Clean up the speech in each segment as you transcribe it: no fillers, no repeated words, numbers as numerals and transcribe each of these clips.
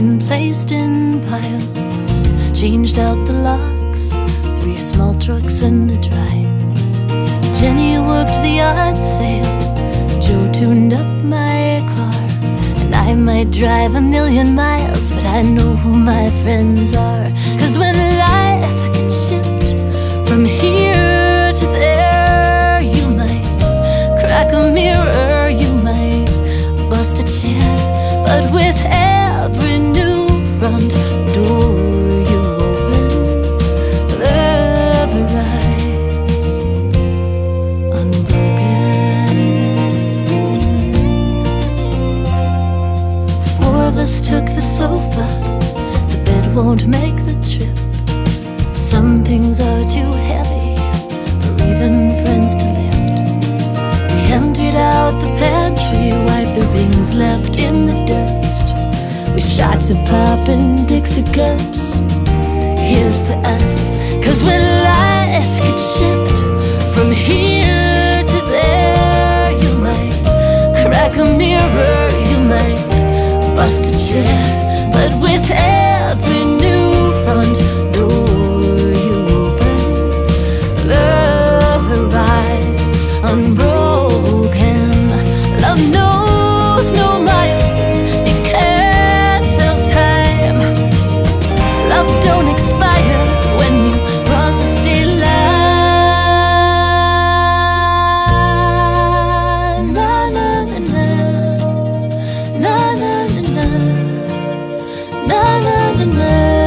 been placed in piles, changed out the locks, 3 small trucks in the drive. Jenny worked the yard sale, Joe tuned up my car. And I might drive 1,000,000 miles, but I know who my friends are. 'Cause when life gets shipped from here to there, you might crack a mirror, you might bust a chair, but with every new front door you open, love arrives unbroken. 4 of us took the sofa, the bed won't make the trip. Some things are too heavy for even friends to lift. We emptied out the pantry, wiped the rings left in the dust. With shots of pop and Dixie cups, here's to us. 'Cause when life gets shipped from here to there, you might crack a mirror, you might bust a chair, but with every new front door you open, love arrives unbroken. Love knows no miles, you can't tell time. Love don't expire when you cross the state line. Na na na na, na na na na, na na na na,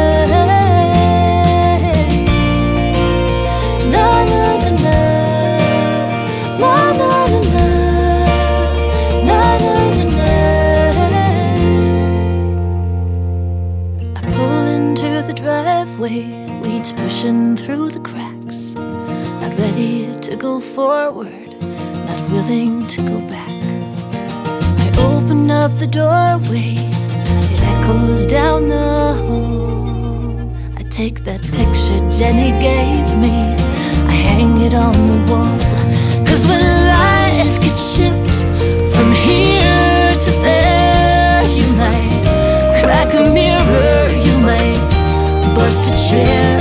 na na na na, na na na na, na na na na. I pull into the driveway, weeds pushing through the cracks. Not ready to go forward, not willing to go back. I open up the doorway, it echoes down the hall. I take that picture Jenny gave me, I hang it on the wall. 'Cause when life gets shipped from here to there, you might crack a mirror, you might bust a chair,